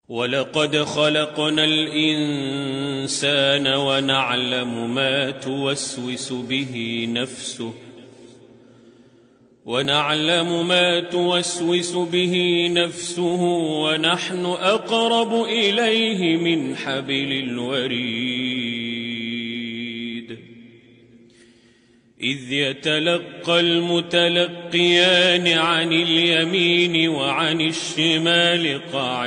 ولقد خلقنا الإنسان ونعلم ما توسوس به نفسه ونحن أقرب إليه من حبل الوريد إذ يتلقى المتلقيان عن اليمين وعن الشمال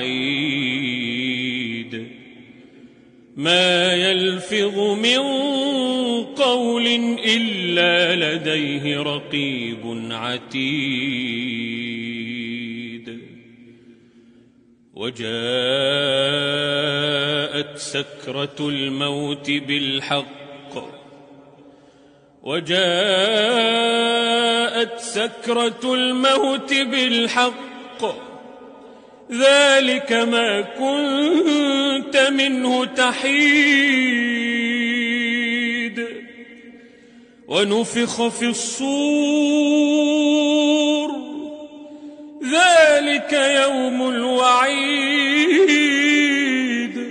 قعيد ما يلفظ من قول إلا لديه رقيب عتيد وجاءت سكرة الموت بالحق ذلك ما كنت منه تحيد ونفخ في الصور ذلك يوم الوعيد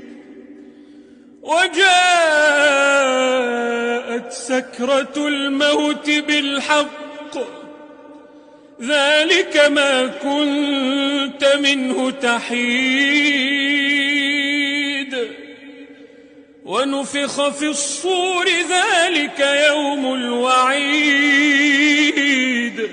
وجاءت سكرة الموت بالحق ذلك ما كنت منه تحيد ونفخ في الصور ذلك يوم الوعيد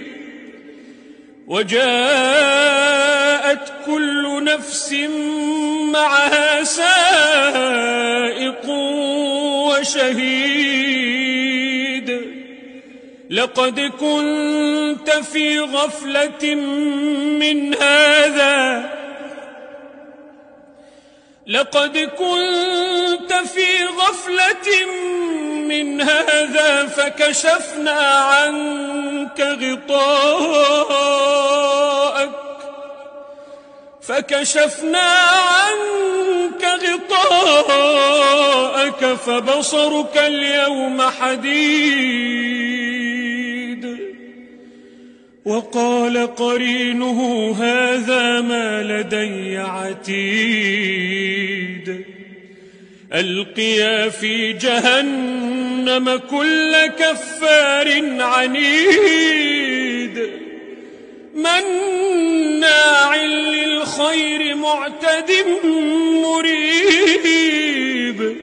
وجاءت كل نفس معها سائق وشهيد لقد كنت في غفلة من هذا فكشفنا عنك غطاءك فبصرك اليوم حديد وقال قرينه هذا ما لدي عتيد ألقيا في جهنم كل كفار عنيد مناع للخير معتد مريب